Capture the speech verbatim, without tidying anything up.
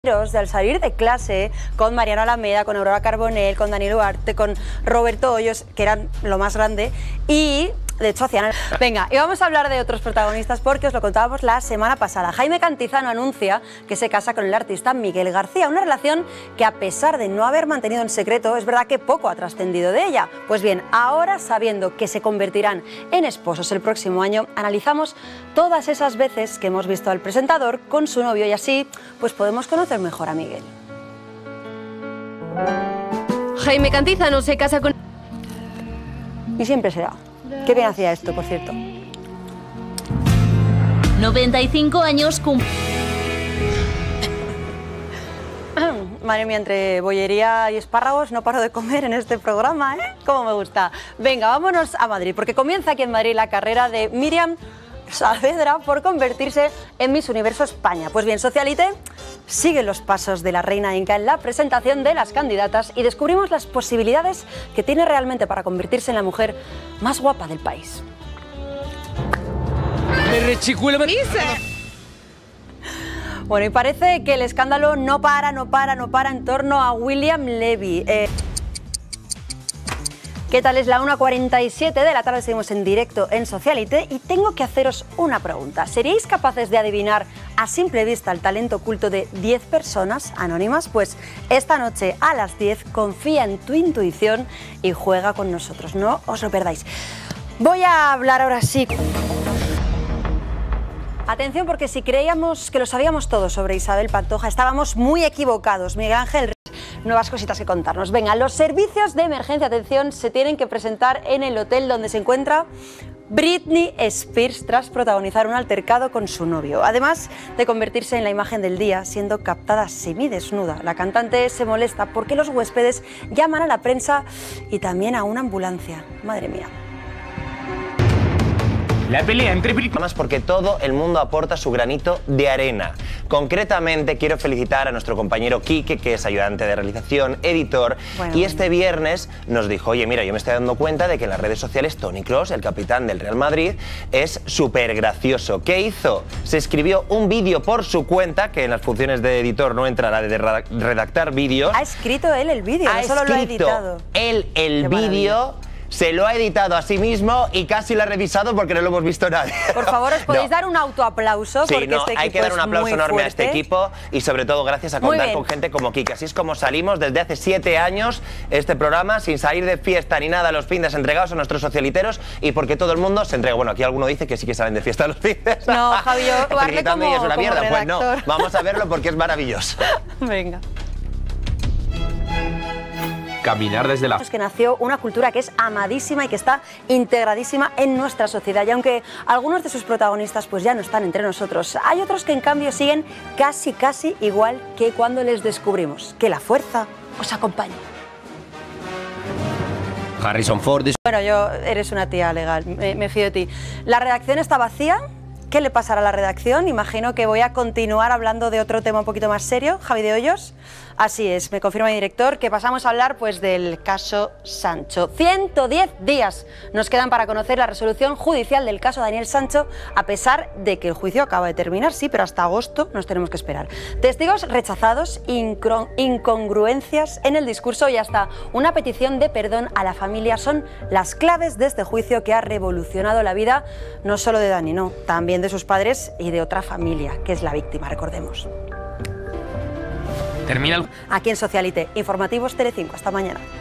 De al salir de clase con Mariano Alameda, con Aurora Carbonell, con Daniel Duarte, con Roberto Hoyos, que eran lo más grande, y de hecho hacían... El... Venga, y vamos a hablar de otros protagonistas porque os lo contábamos la semana pasada. Jaime Cantizano anuncia que se casa con el artista Miguel García, una relación que, a pesar de no haber mantenido en secreto, es verdad que poco ha trascendido de ella. Pues bien, ahora, sabiendo que se convertirán en esposos el próximo año, analizamos todas esas veces que hemos visto al presentador con su novio y así pues podemos conocer mejor a Miguel. Jaime Cantizano se casa con... Y siempre será. Qué bien hacía esto, por cierto. noventa y cinco años cum... Madre mía, entre bollería y espárragos no paro de comer en este programa, ¿eh? Cómo me gusta. Venga, vámonos a Madrid, porque comienza aquí en Madrid la carrera de Míriam Saavedra por convertirse en Miss Universo España. Pues bien, Socialite sigue los pasos de la reina Inca en la presentación de las candidatas y descubrimos las posibilidades que tiene realmente para convertirse en la mujer más guapa del país. Me rechicuela... Bueno, y parece que el escándalo no para, no para, no para en torno a William Levy. Eh... ¿Qué tal? Es la una cuarenta y siete de la tarde, seguimos en directo en Socialite y tengo que haceros una pregunta. ¿Seríais capaces de adivinar a simple vista el talento oculto de diez personas anónimas? Pues esta noche a las diez confía en tu intuición y juega con nosotros, no os lo perdáis. Voy a hablar ahora sí. Atención, porque si creíamos que lo sabíamos todo sobre Isabel Pantoja, estábamos muy equivocados. Miguel Ángel, nuevas cositas que contarnos. Venga, los servicios de emergencia, atención, se tienen que presentar en el hotel donde se encuentra Britney Spears tras protagonizar un altercado con su novio. Además de convertirse en la imagen del día, siendo captada semidesnuda, la cantante se molesta porque los huéspedes llaman a la prensa y también a una ambulancia. Madre mía. La pelea entre Britney... Más porque todo el mundo aporta su granito de arena. Concretamente, quiero felicitar a nuestro compañero Quique, que es ayudante de realización, editor, bueno, y este viernes nos dijo, oye, mira, yo me estoy dando cuenta de que en las redes sociales Toni Kroos, el capitán del Real Madrid, es súper gracioso. ¿Qué hizo? Se escribió un vídeo por su cuenta, que en las funciones de editor no entrará de redactar vídeos. Ha escrito él el vídeo, no solo lo ha editado. Él el vídeo... Se lo ha editado a sí mismo y casi lo ha revisado porque no lo hemos visto nadie. Por favor, os podéis no. dar un autoaplauso. Sí, porque no, este equipo hay que dar un aplauso es enorme fuerte. a este equipo y sobre todo gracias a contar con gente como Kike. Así es como salimos desde hace siete años este programa sin salir de fiesta ni nada los fines entregados a nuestros socialiteros y porque todo el mundo se entrega. Bueno, aquí alguno dice que sí que salen de fiesta los fines. No, Javi, yo felicitando y es una mierda. Redactor. Pues no, vamos a verlo porque es maravilloso. Venga. Caminar desde la... Es que nació una cultura que es amadísima y que está integradísima en nuestra sociedad. Y aunque algunos de sus protagonistas pues ya no están entre nosotros, hay otros que en cambio siguen casi, casi igual que cuando les descubrimos. Que la fuerza os acompañe. Harrison Ford... Es... Bueno, yo eres una tía legal, me, me fío de ti. ¿La redacción está vacía? ¿Qué le pasará a la redacción? Imagino que voy a continuar hablando de otro tema un poquito más serio. Javi de Hoyos. Así es, me confirma mi director que pasamos a hablar pues del caso Sancho. ciento diez días nos quedan para conocer la resolución judicial del caso Daniel Sancho, a pesar de que el juicio acaba de terminar, sí, pero hasta agosto nos tenemos que esperar. Testigos rechazados, incongruencias en el discurso y hasta una petición de perdón a la familia son las claves de este juicio que ha revolucionado la vida no solo de Dani, no, también de sus padres y de otra familia, que es la víctima, recordemos. Termina el... Aquí en Socialite, informativos Telecinco. Hasta mañana.